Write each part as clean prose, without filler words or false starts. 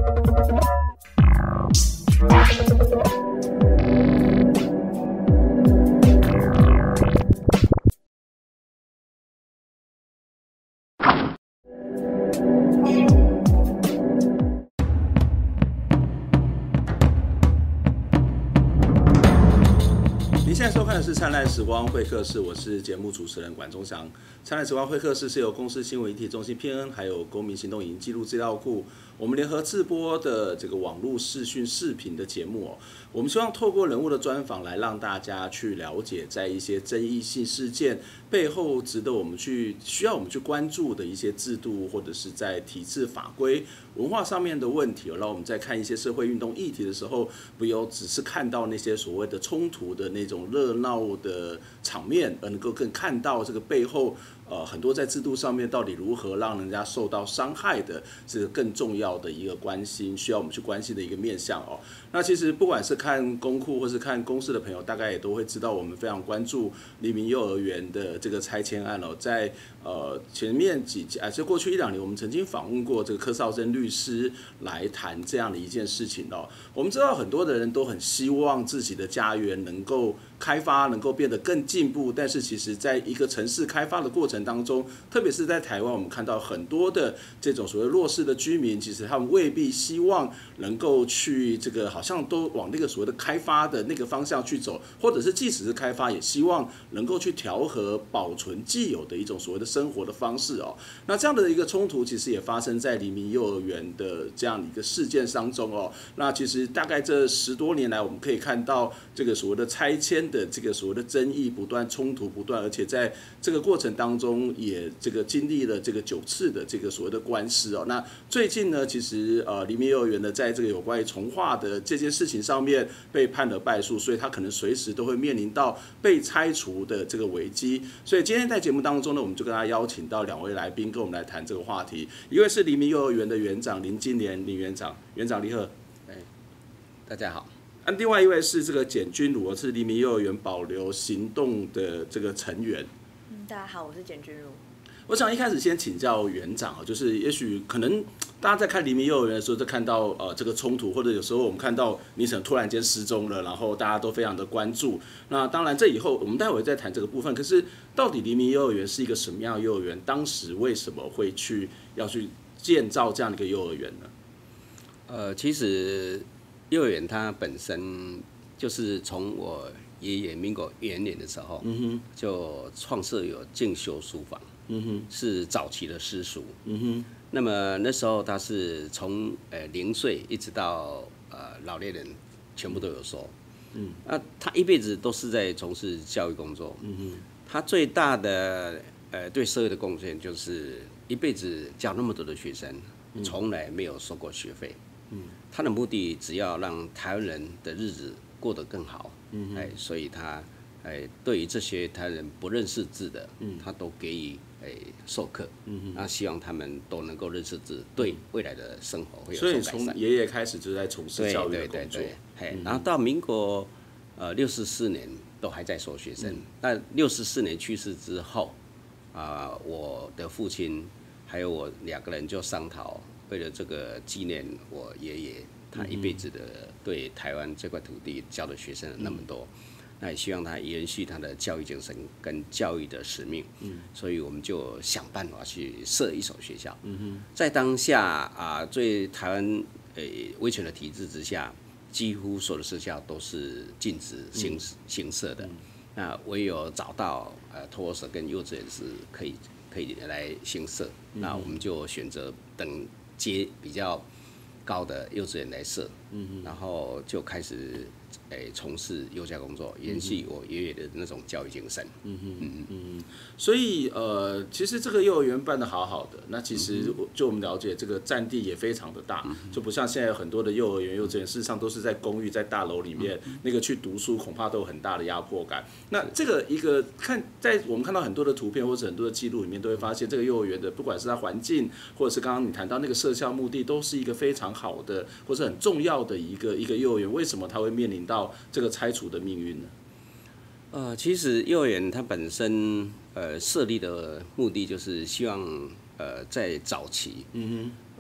您现在收看的是灿烂时光会客室，我是节目主持人管中祥。灿烂时光会客室是由公司新闻议题中心 PN 还有公民行动影音记录资料库我们联合制播的这个网络视讯视频的节目我们希望透过人物的专访来让大家去了解在一些争议性事件背后值得需要我们去关注的一些制度，或者是在体制法规文化上面的问题，让我们在看一些社会运动议题的时候，不要只是看到那些所谓的冲突的那种热闹的场面，而能够更看到这个背后很多在制度上面到底如何让人家受到伤害的，是更重要的一个关心，需要我们去关心的一个面向那其实不管是看公库或是看公视的朋友，大概也都会知道，我们非常关注黎明幼儿园的这个拆迁案在前面就过去1-2年，我们曾经访问过这个柯少珍律师来谈这样的一件事情我们知道很多的人都很希望自己的家园能够开发，能够变得更进步，但是其实在一个城市开发的过程当中，特别是在台湾，我们看到很多的这种所谓弱势的居民，其实他们未必希望能够去这个好像都往那个所谓的开发的那个方向去走，或者是即使是开发，也希望能够去调和保存既有的一种所谓的生活的方式那这样的一个冲突，其实也发生在黎明幼儿园的这样的一个事件当中那其实大概这10多年来，我们可以看到这个所谓的拆迁的这个所谓的争议不断，冲突不断，而且在这个过程当中也这个经历了这个9次的这个所谓的官司那最近呢，其实黎明幼儿园呢，在这个有关于重划的这件事情上面被判了败诉，所以他可能随时都会面临到被拆除的这个危机。所以今天在节目当中呢，我们就跟他邀请到2位来宾跟我们来谈这个话题。一位是黎明幼儿园的园长林金莲林园长，园长你好。 大家好。 另外一位是这个简君如，是黎明幼儿园保留行动的这个成员。 大家好，我是简君如。 我想一开始先请教园长就是也许可能大家在看黎明幼儿园的时候，在看到这个冲突，或者有时候我们看到你可能突然间失踪了，然后大家都非常的关注。那当然这以后我们待会再谈这个部分。可是到底黎明幼儿园是一个什么样的幼儿园？当时为什么会要去建造这样的一个幼儿园呢？ 其实幼儿园它本身就是从我爷爷民国元年的时候，就创设有静修书房，是早期的私塾，那么那时候他是从0岁一直到老年人全部都有收，他一辈子都是在从事教育工作，他最大的对社会的贡献就是一辈子教那么多的学生，从来没有收过学费。他的目的只要让台湾人的日子过得更好，所以他对于这些台湾人不认识字的，他都给予授课，那希望他们都能够认识字，对未来的生活会有所改善。 所以从爷爷开始就在从事教育的工作， 然后到民国64年都还在收学生。那64年去世之后，我的父亲还有我2个人就商讨。为了这个纪念我爷爷，他一辈子的对台湾这块土地教的学生那么多，那也希望他延续他的教育精神跟教育的使命，所以我们就想办法去设一所学校。在当下对台湾威权的体制之下，几乎所有的学校都是禁止行设的，那唯有找到托儿所跟幼稚园是可以来行设，那我们就选择等阶比较高的幼稚园来设，然后就开始从事幼教工作，延续我爷爷的那种教育精神。 所以其实这个幼儿园办得好好的，那其实就我们了解，这个占地也非常的大，就不像现在有很多的幼儿园、幼稚园，事实上都是在公寓、在大楼里面，那个去读书恐怕都有很大的压迫感。那这个在我们看到很多的图片或者很多的记录里面，都会发现这个幼儿园的，不管是它环境，或者是刚刚你谈到那个设校目的，都是一个非常好的或是很重要的一个幼儿园。为什么它会面临到这个拆除的命运呢？ 其实幼儿园它本身设立的目的就是希望在早期，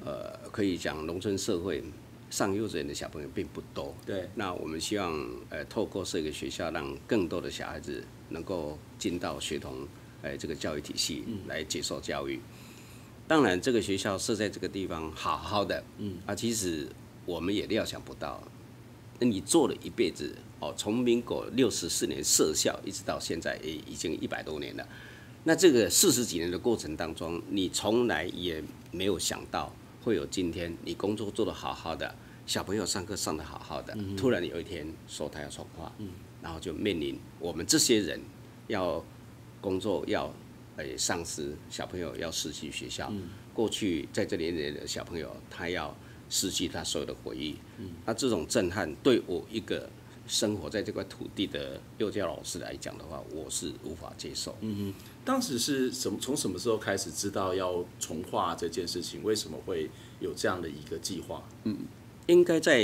可以讲农村社会上幼稚园的小朋友并不多。 对。 那我们希望透过这个学校，让更多的小孩子能够进到学童这个教育体系来接受教育。当然，这个学校设在这个地方好好的，其实我们也料想不到，你做了一辈子从民国64年设校一直到现在，已经100多年了。那这个40几年的过程当中，你从来也没有想到会有今天，你工作做得好好的，小朋友上课上得好好的，突然有一天说他要重化，然后就面临我们这些人要工作要丧失，小朋友要失去学校。过去在这里的小朋友，他要失去他所有的回忆。那这种震撼，对我一个生活在这块土地的幼教老师来讲的话，我是无法接受。 当时是从什么时候开始知道要重划这件事情？为什么会有这样的一个计划？ 应该在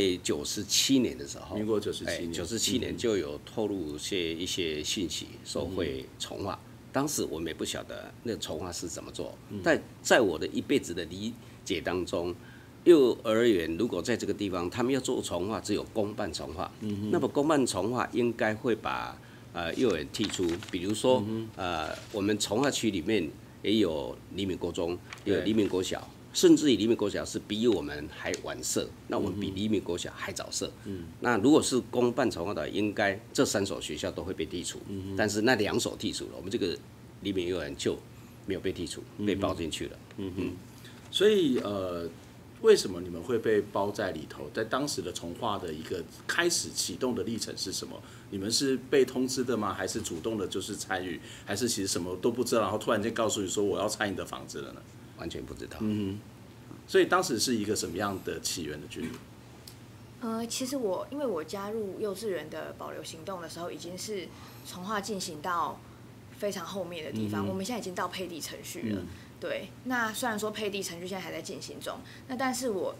97年的时候， 民国97年 ，97年就有透露一些讯息，说会重划。当时我们也不晓得那重划是怎么做，但在我的一辈子的理解当中，幼儿园如果在这个地方，他们要做重划，只有公办重划。那么公办重划应该会把幼儿园剔出，比如说我们重划区里面也有黎明国中，也有黎明国小。甚至于黎明国小是比我们还晚设，那我们比黎明国小还早设。那如果是公办重划的，应该这3所学校都会被剔除。但是那2所剔除了，我们这个黎明幼儿园就没有被剔除，被包进去了。 所以为什么你们会被包在里头？在当时的重划的一个开始启动的历程是什么？你们是被通知的吗？还是主动的就是参与？还是其实什么都不知道，然后突然间告诉你说我要拆你的房子了呢？ 完全不知道。 所以当时是一个什么样的起源的军旅？ 其实因为我加入幼稚园的保留行动的时候，已经是重划进行到非常后面的地方，我们现在已经到配地程序了。对，那虽然说配地程序现在还在进行中，那但是我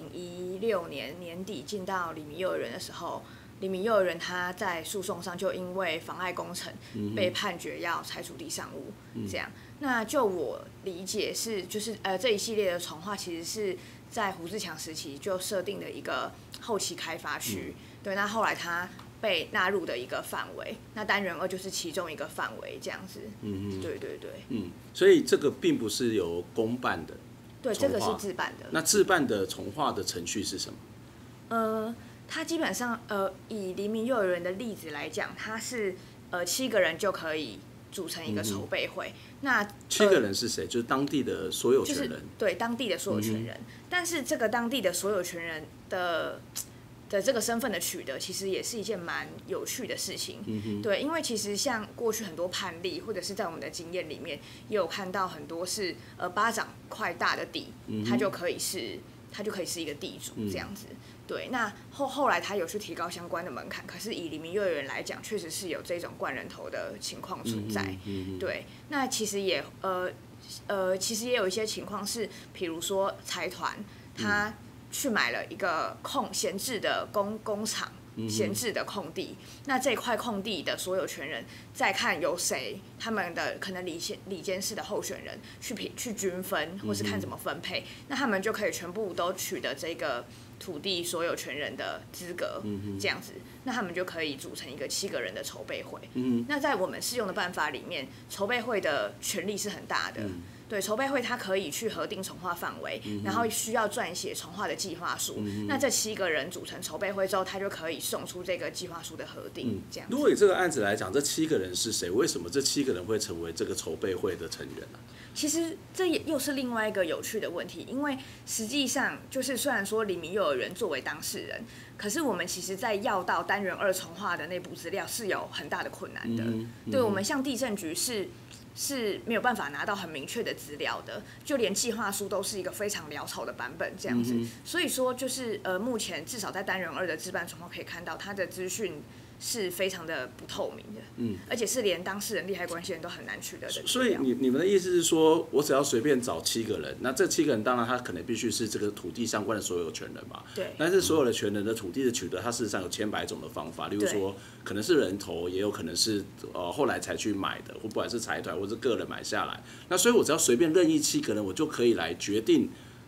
2016年年底进到黎明幼儿园的时候，黎明幼儿园他在诉讼上就因为妨碍工程被判决要拆除地上物，这样。那就我理解是，就是这一系列的重划其实是在胡志强时期就设定的一个后期开发区，对。那后来它被纳入的一个范围，那单元2就是其中一个范围，这样子。对对对。 所以这个并不是由公办的， 对，这个是自办的。 那自办的重划的程序是什么？ 它基本上以黎明幼儿园的例子来讲，它是7个人就可以组成一个筹备会。那 7个人是谁？就是当地的所有权人。 就是对，当地的所有权人。但是这个当地的所有权人的这个身份的取得，其实也是一件蛮有趣的事情。对，因为其实像过去很多判例，或者是在我们的经验里面，也有看到很多是巴掌块大的地，它就可以是一个地主这样子。对，那后来他有去提高相关的门槛，可是以黎明幼儿园来讲，确实是有这种灌人头的情况存在。对，那其实也有一些情况是，比如说财团他去买了一个闲置的工厂。闲置的空地，那这块空地的所有权人再看由谁，他们的可能里监事的候选人去均分，或是看怎么分配，那他们就可以全部都取得这个土地所有权人的资格，这样子，那他们就可以组成一个7个人的筹备会。那在我们适用的办法里面，筹备会的权力是很大的。对，筹备会它可以去核定重划范围，然后需要撰写重划的计划书。那这7个人组成筹备会之后，他就可以送出这个计划书的核定。这样。 如果以这个案子来讲，这7个人是谁？为什么这7个人会成为这个筹备会的成员呢？ 其实这也又是另外一个有趣的问题，因为实际上就是虽然说黎明幼儿园作为当事人，可是我们其实在要到单元2重划的内部资料是有很大的困难的。对，我们像地政局是没有办法拿到很明确的资料的，就连计划书都是一个非常潦草的版本这样子。所以说就是目前至少在单元2的自办重划可以看到，它的资讯是非常的不透明的，而且是连当事人、利害关系人都很难取得的资料。 所以你们的意思是说，我只要随便找7个人，那这7个人当然他可能必须是这个土地相关的所有权人嘛。 对。 但是所有的权人的土地的取得，它事实上有千百种的方法，例如说可能是人头，也有可能是后来才去买的，或不管是财团或是个人买下来。那所以我只要随便任意7个人，我就可以来决定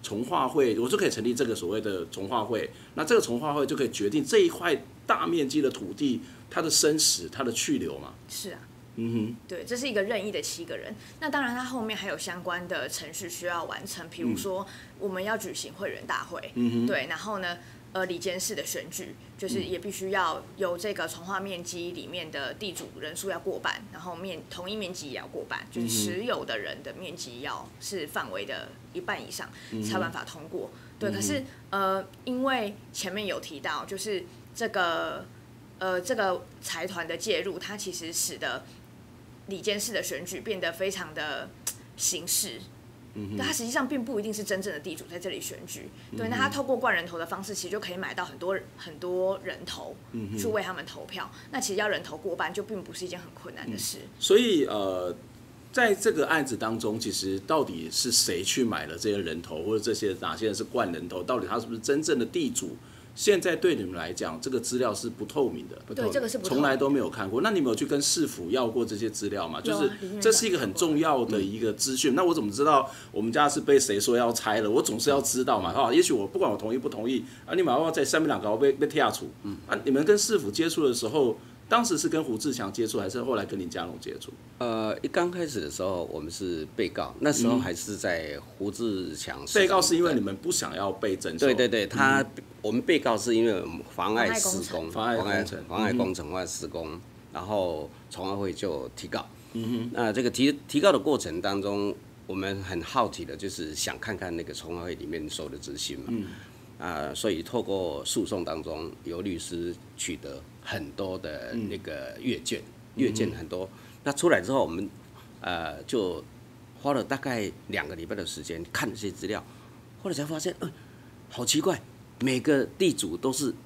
从化会，我就可以成立这个所谓的从化会，那这个从化会就可以决定这一块大面积的土地它的生死、它的去留嘛。 是啊。 对， 这是一个任意的7个人。那当然，它后面还有相关的程序需要完成，比如说我们要举行会员大会，对，然后呢，里监事的选举，就是也必须要有这个从化面积里面的地主人数要过半，然后同意面积也要过半，就是持有的人的面积要是范围的1半以上，才有办法通过。对，可是因为前面有提到，就是这个财团的介入，它其实使得里监事的选举变得非常的形式，但它实际上并不一定是真正的地主在这里选举。对，那他透过灌人头的方式，其实就可以买到很多人头，去为他们投票。那其实要人头过半，就并不是一件很困难的事。 所以在这个案子当中，其实到底是谁去买了这些人头，或者这些哪些人是灌人头，到底他是不是真正的地主？现在对你们来讲，这个资料是不透明的， 对，这个是不透明的， 从来都没有看过。那你们有去跟市府要过这些资料吗？就是这是一个很重要的一个资讯。那我怎么知道我们家是被谁说要拆了？我总是要知道嘛。也许我不管我同意不同意啊，你马上在3两高被踢下处。你们跟市府接触的时候，当时是跟胡志强接触，还是后来跟林佳龙接触？ 一刚开始的时候，我们是被告，那时候还是在胡志强。 被告是因为你们不想要被征收。 对，我们被告是因为妨碍施工、妨碍工程、妨碍施工，然后从化会就提告。那这个提告的过程当中，我们很好奇的就是想看看那个从化会里面收的资讯嘛。所以透过诉讼当中，由律师取得很多的那个阅卷很多。那出来之后，我们就花了大概2个礼拜的时间看这些资料，后来才发现，好奇怪，每个地主都是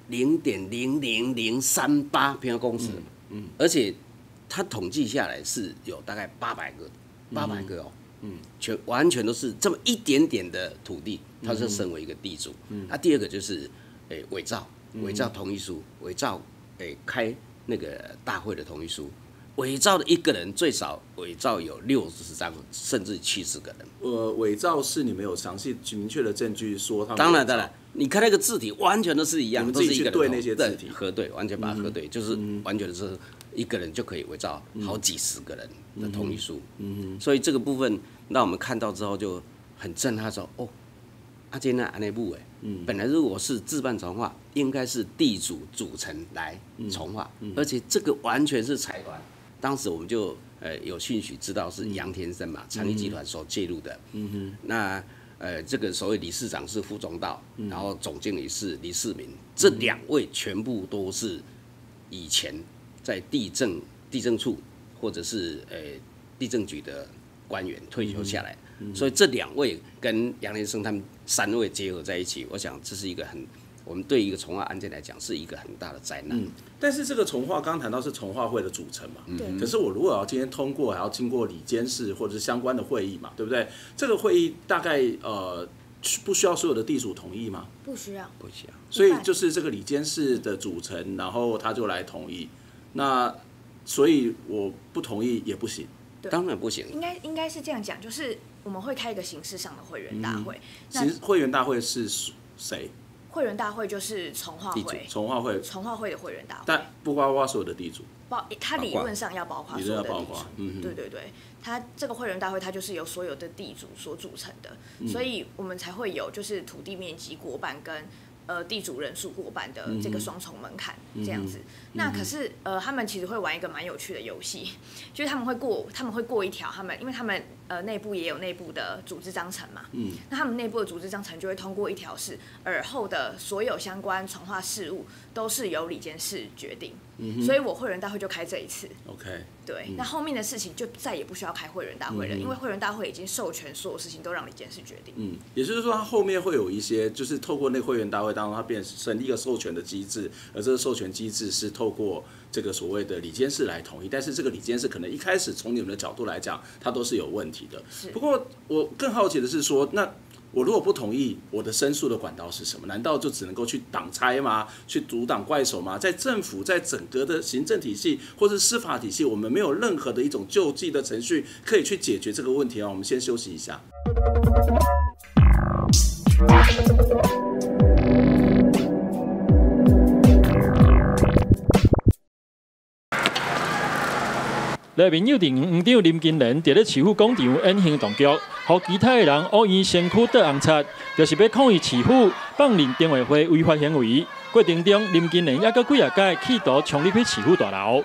0.00038平方公尺，而且他统计下来是有大概800个哦。完全都是这么一点点的土地，他是身为一个地主。第二个就是伪造同意书，伪造开那个大会的同意书，伪造的一个人最少伪造有60张，甚至70个人。 伪造是你们有详细明确的证据说他们？ 当然，你看那个字体完全都是一样， 你们自己去对那些字体核对，完全把它核对，就是完全是一个人就可以伪造好几十个人的同意书。所以这个部分让我们看到之后就很震撼，说今天安内部本来如果是自办从化，应该是地主组成来从化，而且这个完全是财团。当时我们就有讯息知道是杨天生嘛，长益集团所介入的。那这个所谓理事长是傅中道，然后总经理是黎世民，这2位全部都是以前在地政处或者是地政局的官员退休下来，所以这2位跟杨天生他们3位结合在一起，我想这是一个我们对一个从化案件来讲是一个很大的灾难。 但是这个从化刚刚谈到是从化会的组成嘛，可是我如果要今天通过，还要经过里监事或者是相关的会议嘛，对不对？这个会议大概不需要所有的地主同意吗？ 不需要。 所以就是这个里监事的组成，然后他就来同意。那所以我不同意也不行。 当然不行。 应该是这样讲，就是我们会开一个形式上的会员大会。 会员大会是谁？ 会员大会就是从化会，从化会的会员大会， 但不包括所有的地主。 它理论上要包括所有的地主。对，它这个会员大会它就是由所有的地主所组成的，所以我们才会有就是土地面积过半跟地主人数过半的这个双重门槛这样子。那可是他们其实会玩一个蛮有趣的游戏，就是他们会过一条，因为他们内部也有内部的组织章程嘛，那他们内部的组织章程就会通过一条是尔后的所有相关从化事务都是由里监事决定，所以我会员大会就开这一次。 OK。 对，那后面的事情就再也不需要开会员大会了，因为会员大会已经授权所有事情都让里监事决定。 也就是说，它后面会有一些，就是透过那个会员大会当中，它变成立一个授权的机制，而这个授权机制是透过这个所谓的里监事来同意，但是这个里监事可能一开始从你们的角度来讲，它都是有问题的。不过我更好奇的是说，那我如果不同意，我的申诉的管道是什么？难道就只能够去挡拆吗？去阻挡怪手吗？在政府，在整个的行政体系或是司法体系，我们没有任何的一种救济的程序可以去解决这个问题啊！我们先休息一下。 内面幼稚园园长林金莲伫咧市府广场演行动剧，予其他的人恶意身躯倒红擦，就是要抗议市府放任电话会违法行为。过程中，林金莲也佮几啊届企图冲入去市府大楼。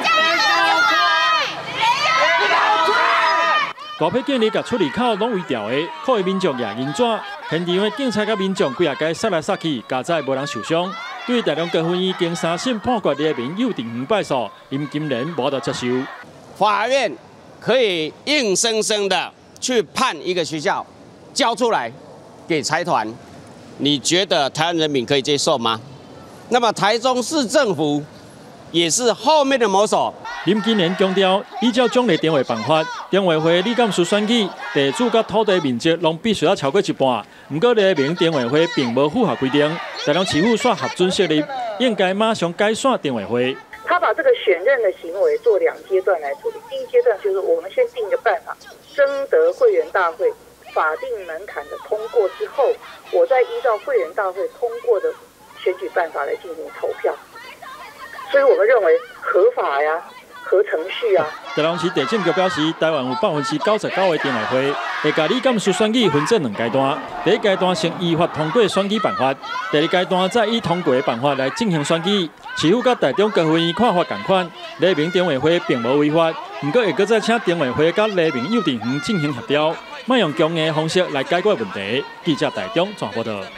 大批警力甲出入口拢围调的，抗议民众也银纸，现场的警察甲民众几啊届杀来杀去，加在无人受伤。对大量高分已经3审判决列明幼稚园败诉，林金莲无得接受。 法院可以硬生生的去判一个学校交出来给财团，你觉得台湾人民可以接受吗？那么台中市政府也是后面的魔手。 林金莲强调，依照奖励电话办法，电话会理监事选举地主甲土地面积拢必须要超过一半。不过列明电话会并无符合规定，台中市府煞核准设立，应该马上改选电话会。 他把这个选任的行为做2阶段来处理。第一阶段就是我们先定一个办法，征得会员大会法定门槛的通过之后，我再依照会员大会通过的选举办法来进行投票。所以我们认为合法呀。合程序啊！ 台中市地政局表示，台湾有99%的电话会会甲理监事选举分成2阶段。第一阶段先依法通过选举办法，第二阶段再以通过的办法来进行选举。市府甲台中高分院看法同款，列明电话会并无违法，不过会搁再请电话会甲列明幼稚园进行协调，莫用强硬的方式来解决问题。记者台中转报道。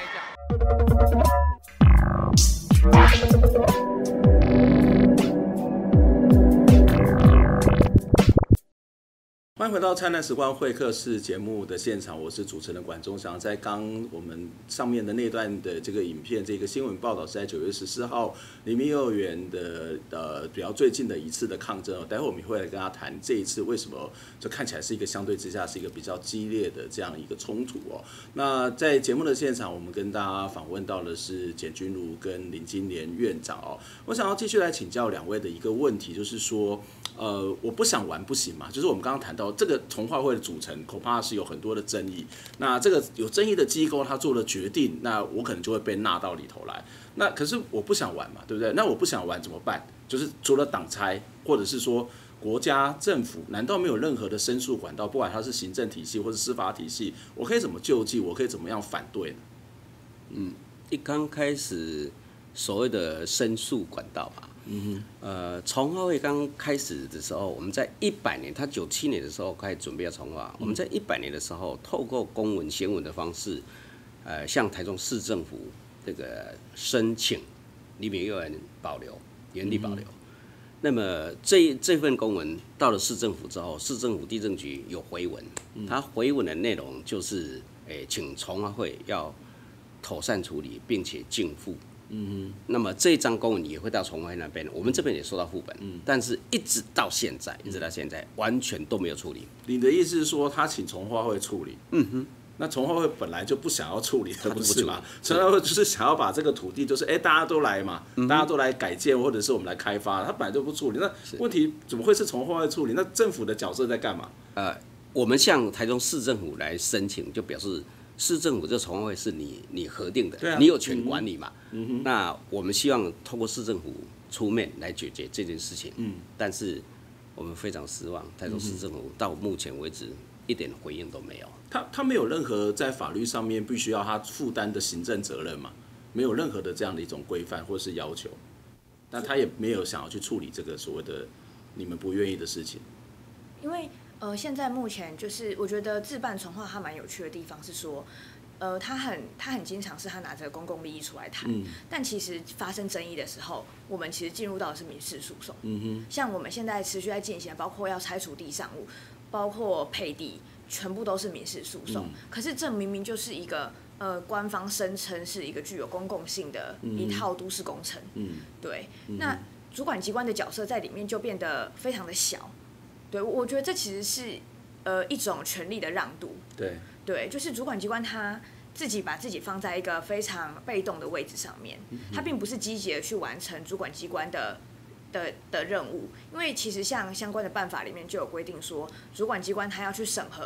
欢迎回到灿烂时光会客室节目的现场，我是主持人管中祥。在刚我们上面的那段的这个影片，这个新闻报道是在9月14号黎明幼儿园的比较最近的一次的抗争。待会我们会来跟他谈这一次为什么就看起来是一个相对之下是一个比较激烈的这样一个冲突哦。那在节目的现场，我们跟大家访问到的是简君如跟林金莲院长哦。我想要继续来请教2位的一个问题，就是说。我不想玩不行嘛，就是我们刚刚谈到这个从化会的组成，恐怕是有很多的争议。那这个有争议的机构，他做了决定，那我可能就会被纳到里头来。那可是我不想玩嘛，对不对？那我不想玩怎么办？就是除了党差，或者是说国家政府，难道没有任何的申诉管道？不管它是行政体系或是司法体系，我可以怎么救济？我可以怎么样反对呢？ 一刚开始所谓的申诉管道嘛。从化会刚开始的时候，我们在100年，他97年的时候开始准备要从化。我们在100年的时候，透过公文、先文的方式，向台中市政府这个申请黎明幼儿园保留，原地保留。那么这份公文到了市政府之后，市政府地政局有回文，他回文的内容就是，请从化会要妥善处理，并且逕付。那么这一张公文也会到从化会那边，我们这边也收到副本，但是一直到现在完全都没有处理。 你的意思是说，他请从化会处理？那从化会本来就不想要处理的，不是吗？从化会就是想要把这个土地，就是大家都来嘛，大家都来改建，或者是我们来开发，他本来就不处理。那问题怎么会是从化会处理？那政府的角色在干嘛？ 我们向台中市政府来申请，就表示。市政府这从化会是你核定的，你有权管理嘛？那我们希望透过市政府出面来解决这件事情。但是我们非常失望，台中市政府到目前为止一点回应都没有。 他没有任何在法律上面必须要他负担的行政责任嘛？没有任何的这样的一种规范或是要求，但他也没有想要去处理这个所谓的你们不愿意的事情。 因为现在目前就是我觉得自办从化它蛮有趣的地方是说，他很经常是他拿着公共利益出来谈，但其实发生争议的时候，我们其实进入到的是民事诉讼。像我们现在持续在进行，包括要拆除地上物，包括配地，全部都是民事诉讼。可是这明明就是一个官方声称是一个具有公共性的一套都市工程。对，那主管机关的角色在里面就变得非常的小。对，我觉得这其实是一种权力的让渡。对，就是主管机关他自己把自己放在一个非常被动的位置上面，他并不是积极的去完成主管机关的任务。因为其实像相关的办法里面就有规定说，主管机关他要去审核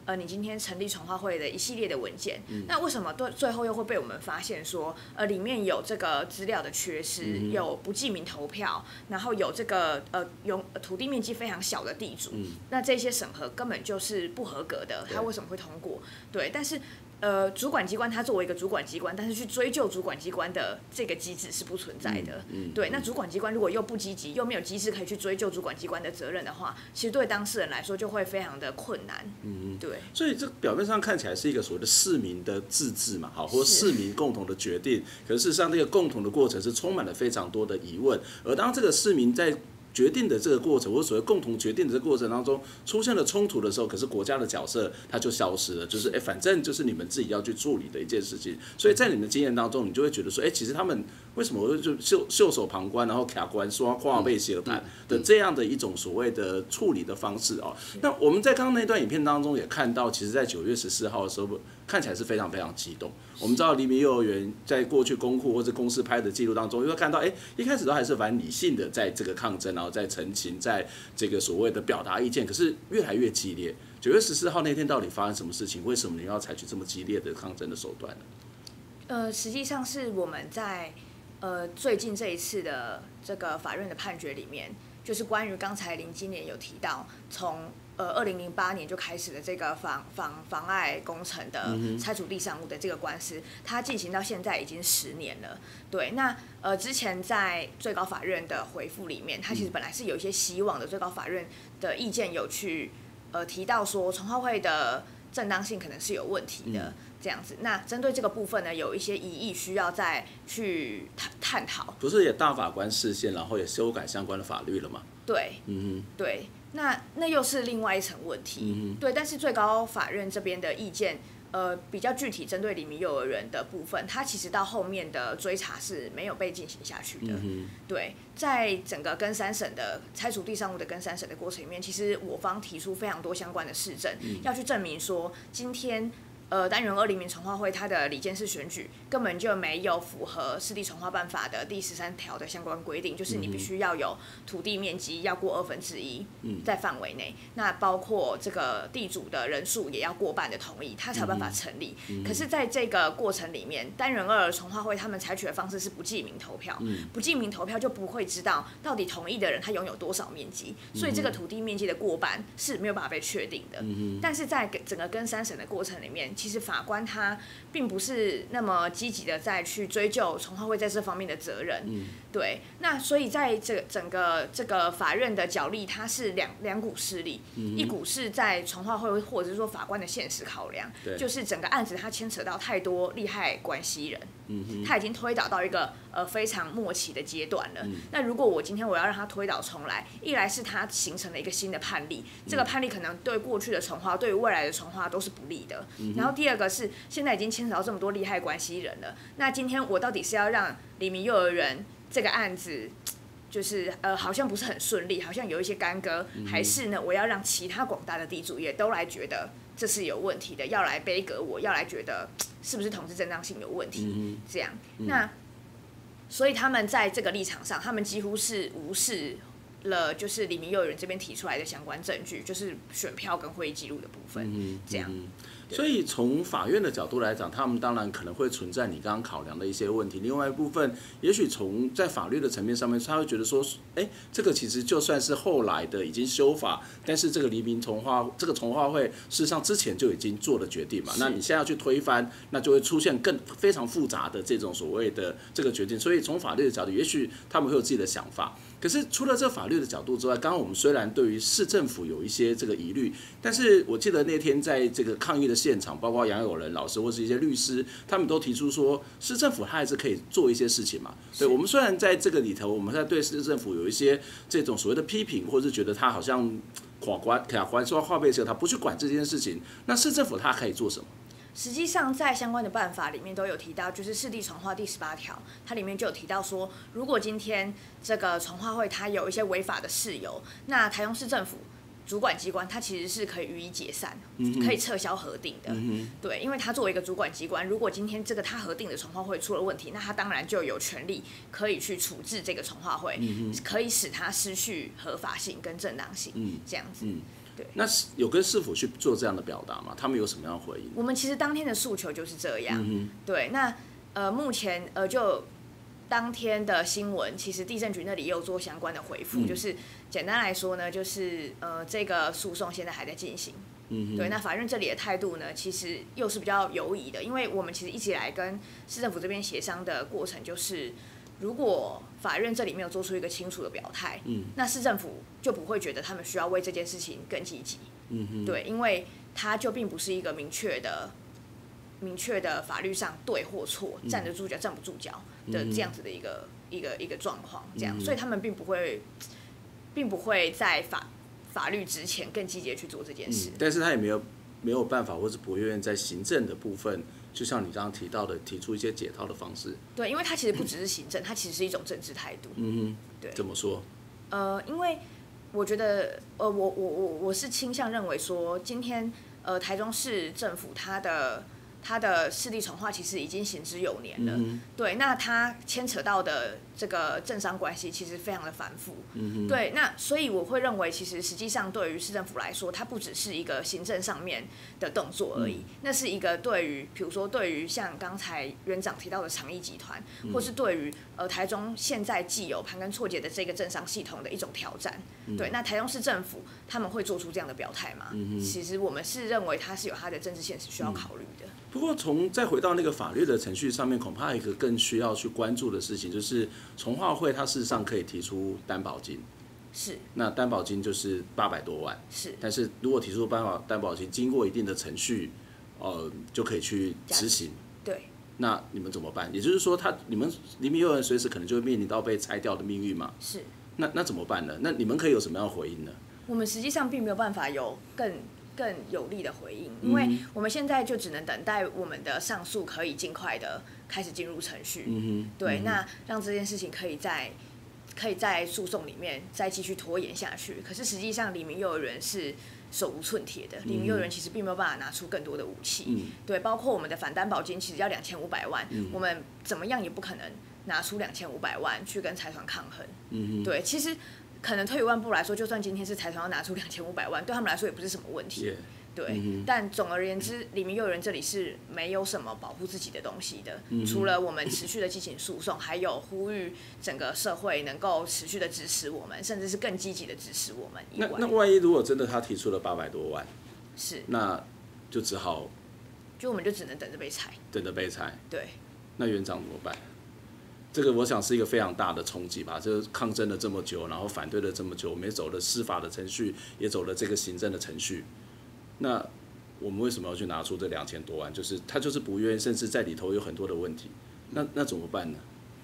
你今天成立重划会的一系列的文件，那为什么最后又会被我们发现说，里面有这个资料的缺失，有不记名投票，然后有这个有土地面积非常小的地主，那这些审核根本就是不合格的，它为什么会通过？对，但是。主管机关它作为一个主管机关，但是去追究主管机关的这个机制是不存在的。对，那主管机关如果又不积极，又没有机制可以去追究主管机关的责任的话，其实对当事人来说就会非常的困难。对。 所以这表面上看起来是一个所谓的市民的自治嘛，好，或者市民共同的决定，可是事实上这个共同的过程是充满了非常多的疑问，而当这个市民在决定的这个过程，或所谓共同决定的这个过程当中出现了冲突的时候，可是国家的角色它就消失了，就是反正就是你们自己要去处理的一件事情。所以在你们的经验当中，你就会觉得说，其实他们为什么就袖手旁观，然后卡关说话被写盘的这样的一种所谓的处理的方式哦。那我们在刚刚那段影片当中也看到，其实在9月14号的时候，看起来是非常非常激动。我们知道黎明幼儿园在过去公库或者公司拍的记录当中，会看到，一开始都还是蛮理性的，在这个抗争，然后在澄清，在这个所谓的表达意见，可是越来越激烈。9月14号那天到底发生什么事情？为什么你要采取这么激烈的抗争的手段呢？ 实际上是我们在最近这一次的这个法院的判决里面，就是关于刚才林经理有提到，从2008年就开始的这个妨碍工程的拆除地上物的这个官司，它进行到现在已经10年了。对，那之前在最高法院的回复里面，它其实本来是有一些希望的，最高法院的意见有去提到说，重划会的正当性可能是有问题的。这样子，那针对这个部分呢，有一些疑义需要再去探讨。 不是也大法官释宪，然后也修改相关的法律了吗？ 对，对，那又是另外一层问题。对，但是最高法院这边的意见，比较具体针对黎明幼儿园的部分，它其实到后面的追查是没有被进行下去的。对，在整个更三审的拆除地上物的更三审的过程里面，其实我方提出非常多相关的事证，要去证明说今天。单元2黎明重划会它的理监事选举根本就没有符合市地重划办法的第13条的相关规定，就是你必须要有土地面积要过1/2在范围内，那包括这个地主的人数也要过半的同意，它才有办法成立。可是在这个过程里面，单元2重划会他们采取的方式是不记名投票，不记名投票就不会知道到底同意的人他拥有多少面积，所以这个土地面积的过半是没有办法被确定的。但是在整个更三审的过程里面，其实法官他并不是那么积极的再去追究重划会在这方面的责任。对，那所以在整个这个法院的角力，它是两股势力，一股是在重划会或者是说法官的现实考量，就是整个案子它牵扯到太多利害关系人，他已经推导到一个非常末期的阶段了。那如果我今天我要让他推倒重来，一来是他形成了一个新的判例，这个判例可能对过去的重划，对于未来的重划都是不利的。然后第二个是现在已经牵扯到这么多利害关系人了，那今天我到底是要让黎明幼儿园这个案子就是好像不是很顺利，好像有一些干戈，还是呢我要让其他广大的地主也都来觉得这是有问题的，要来杯葛我，要来觉得是不是统治正当性有问题，这样。那所以他们在这个立场上，他们几乎是无视了就是黎明幼儿园这边提出来的相关证据，就是选票跟会议记录的部分，这样。 所以从法院的角度来讲，他们当然可能会存在你刚刚考量的一些问题。另外一部分，也许从在法律的层面上面，他会觉得说，这个其实就算是后来的已经修法，但是这个黎明重划会，事实上之前就已经做了决定嘛。那你现在要去推翻，那就会出现非常复杂的这种所谓的这个决定。所以从法律的角度，也许他们会有自己的想法。可是除了这法律的角度之外，刚刚我们虽然对于市政府有一些这个疑虑，但是我记得那天在这个抗议的现场，包括杨友仁老师或是一些律师，他们都提出说，市政府他还是可以做一些事情嘛。对，我们虽然在这个里头，我们在对市政府有一些这种所谓的批评，或是觉得他好像卡关说话背车，他不去管这件事情，那市政府他可以做什么？ 实际上，在相关的办法里面都有提到，就是市地重划第18条，它里面就有提到说，如果今天这个重划会它有一些违法的事由，那台中市政府主管机关它其实是可以予以解散，可以撤销核定的。对，因为它作为一个主管机关，如果今天这个它核定的重划会出了问题，那它当然就有权利可以去处置这个重划会，可以使它失去合法性跟正当性，这样子。 对， 那有跟市府去做这样的表达吗？他们有什么样的回应？ 我们其实当天的诉求就是这样。对，那目前就当天的新闻，其实地政局那里也有做相关的回复，就是简单来说呢，就是这个诉讼现在还在进行。对，那法院这里的态度呢，其实又是比较犹疑的，因为我们其实一直以来跟市政府这边协商的过程，就是如果法院这里没有做出一个清楚的表态，那市政府就不会觉得他们需要为这件事情更积极。对，因为它就并不是一个明确的法律上对或错，站得住脚站不住脚的这样子的一个状况，这样，所以他们并不会在法律之前更积极的去做这件事。 但是他也没有办法，或是不愿意在行政的部分，就像你刚刚提到的，提出一些解套的方式。 对，因为它其实不只是行政，它其实是一种政治态度。对。 怎么说？ 因为我觉得，我是倾向认为说，今天台中市政府它的市地重划其实已经行之有年了。对，那它牵扯到的这个政商关系其实非常的繁复。对，那所以我会认为，其实实际上对于市政府来说，它不只是一个行政上面的动作而已，那是一个比如说对于像刚才园长提到的长益集团，或是对于台中现在既有盘根错节的这个政商系统的一种挑战。对，那台中市政府他们会做出这样的表态吗？其实我们是认为它是有它的政治现实需要考虑的。 不过再回到那个法律的程序上面，恐怕一个更需要去关注的事情，就是重划会它事实上可以提出担保金， 是， 那担保金就是800多万， 是， 但是如果提出担保金，经过一定的程序，就可以去执行， 对， 那你们怎么办？也就是说你们黎明幼儿园随时可能就会面临到被拆掉的命运嘛， 是， 那怎么办呢？那你们可以有什么样的回应呢？ 我们实际上并没有办法有更有力的回应，因为我们现在就只能等待我们的上诉可以尽快的开始进入程序。对，那让这件事情可以在诉讼里面再继续拖延下去。可是实际上，黎明幼儿园是手无寸铁的，黎明幼儿园其实并没有办法拿出更多的武器。对，包括我们的反担保金其实要2500万，我们怎么样也不可能拿出2500万去跟财团抗衡。对，其实。可能退一万步来说，就算今天是财团要拿出2500万，对他们来说也不是什么问题。对，但总而言之，黎明幼儿园这里是没有什么保护自己的东西的，除了我们持续的进行诉讼，还有呼吁整个社会能够持续的支持我们，甚至是更积极的支持我们以外。 那万一如果真的他提出了800多万， 是， 那就只好， 我们就只能等着被拆。 对，那园长怎么办？这个我想是一个非常大的冲击吧，就是抗争了这么久，然后反对了这么久，我们也走了司法的程序，也走了这个行政的程序。那我们为什么要去拿出这2000多万？就是他就是不愿意，甚至在里头有很多的问题。那怎么办呢？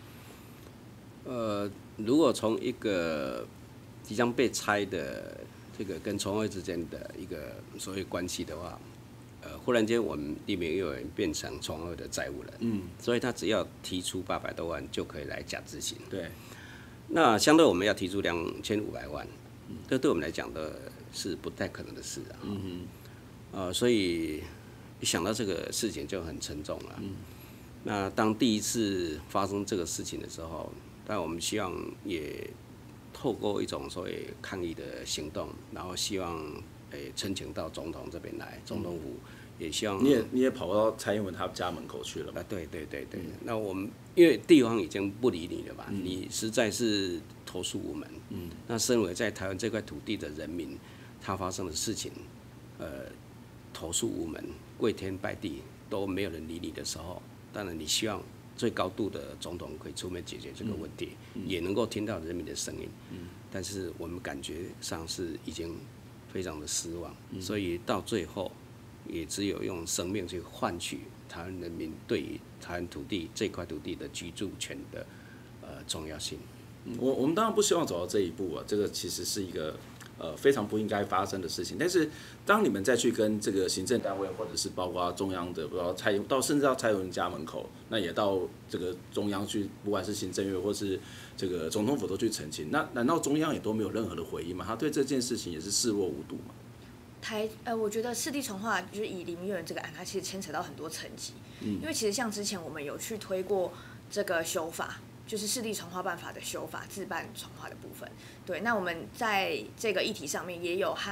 如果从一个即将被拆的这个跟重划之间的一个所谓关系的话。忽然间，我们黎明幼儿园变成重划的债务人，所以他只要提出800多万就可以来假执行。 对， 那相对我们要提出2500万，这对我们来讲的是不太可能的事啊。所以一想到这个事情就很沉重了。那当第一次发生这个事情的时候，但我们希望也透过一种所谓抗议的行动，然后希望。申请到总统这边来，总统府也希望你也跑到蔡英文他家门口去了吧？ 对。那我们因为地方已经不理你了嘛，你实在是投诉无门。那身为在台湾这块土地的人民，他发生的事情，投诉无门，跪天拜地都没有人理你的时候，当然你希望最高度的总统可以出面解决这个问题，也能够听到人民的声音。但是我们感觉上是已经。非常的失望，所以到最后也只有用生命去换取台湾人民对于台湾土地这块土地的居住权的重要性。 我们当然不希望走到这一步啊，这个其实是一个非常不应该发生的事情。但是当你们再去跟这个行政单位，或者是包括中央的，不知道甚至到蔡英文家门口，那也到这个中央去，不管是行政院或是这个总统府都去澄清，那难道中央也都没有任何的回应吗？他对这件事情也是视若无睹吗？ 我觉得市地重划就是以黎明幼儿园这个案，它其实牵扯到很多层级。因为其实像之前我们有去推过这个修法，就是市地重划办法的修法，自办重划的部分。对，那我们在这个议题上面也有和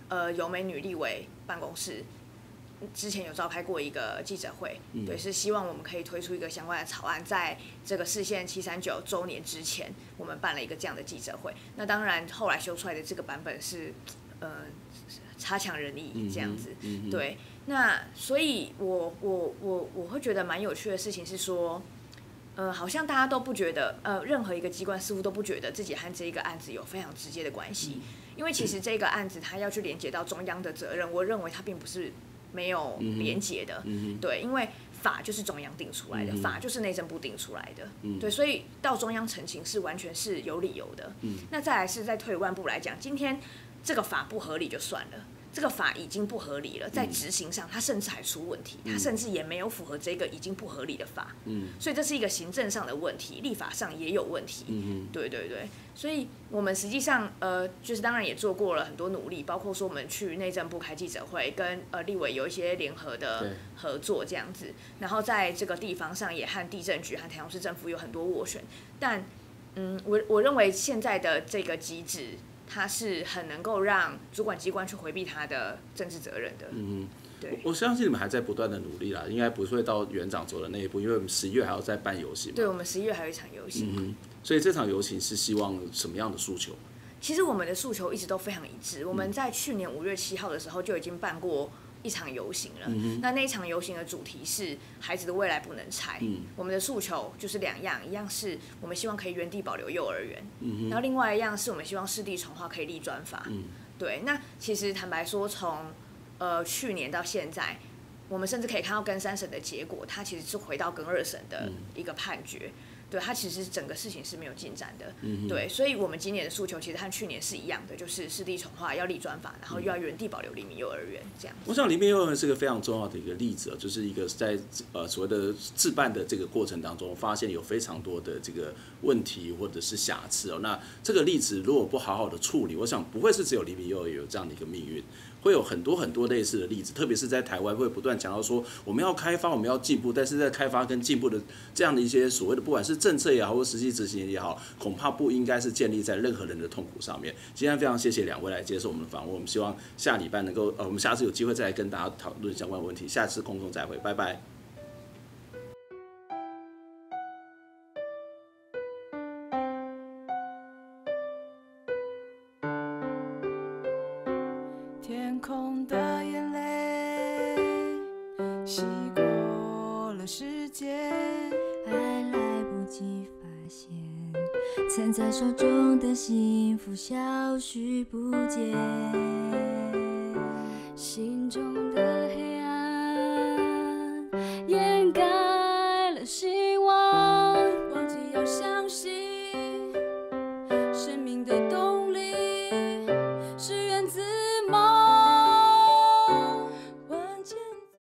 由美女立委办公室之前有召开过一个记者会，对，是希望我们可以推出一个相关的草案，在这个释宪739周年之前，我们办了一个这样的记者会。那当然后来修出来的这个版本是差强人意这样子，对。那所以我会觉得蛮有趣的事情是说，好像大家都不觉得，任何一个机关似乎都不觉得自己和这一个案子有非常直接的关系，因为其实这个案子它要去连接到中央的责任，我认为它并不是没有连结的，对，因为法就是中央定出来的，法就是内政部定出来的，对，所以到中央陈情是完全是有理由的。那再来是再退一万步来讲，今天这个法不合理就算了。这个法已经不合理了，在执行上，它甚至还出问题，它甚至也没有符合这个已经不合理的法，所以这是一个行政上的问题，立法上也有问题，对对对，所以我们实际上就是当然也做过了很多努力，包括说我们去内政部开记者会，跟立委有一些联合的合作这样子，然后在这个地方上也和地政局和台中市政府有很多斡旋，但我认为现在的这个机制。它是很能够让主管机关去回避他的政治责任的。对， 我相信你们还在不断的努力啦，应该不会到园长走的那一步，因为我们11月还要再办游行。 对，我们11月还有一场游行。 所以这场游行是希望什么样的诉求？ 其实我们的诉求一直都非常一致。我们在去年5月7号的时候就已经办过一场游行了，那一场游行的主题是孩子的未来不能拆。我们的诉求就是两样，一样是我们希望可以原地保留幼儿园，然后另外一样是我们希望市地重划可以立专法。对，那其实坦白说，从去年到现在，我们甚至可以看到更三审的结果，它其实是回到更2审的一个判决。对，它其实整个事情是没有进展的，对，所以我们今年的诉求其实和去年是一样的，就是市地重划要立专法，然后又要原地保留黎明幼儿园这样。 我想黎明幼儿园是个非常重要的一个例子，就是一个在所谓的自办的这个过程当中，发现有非常多的这个问题或者是瑕疵哦。那这个例子如果不好好的处理，我想不会是只有黎明幼儿园有这样的一个命运。会有很多很多类似的例子，特别是在台湾会不断讲到说我们要开发，我们要进步，但是在开发跟进步的这样的一些所谓的不管是政策也好，或实际执行也好，恐怕不应该是建立在任何人的痛苦上面。今天非常谢谢两位来接受我们的访问，我们希望下礼拜能够我们下次有机会再来跟大家讨论相关问题，下次空中再会，拜拜。 天空的眼泪洗过了世界， 还来不及发现，攥在手中的幸福消失不见。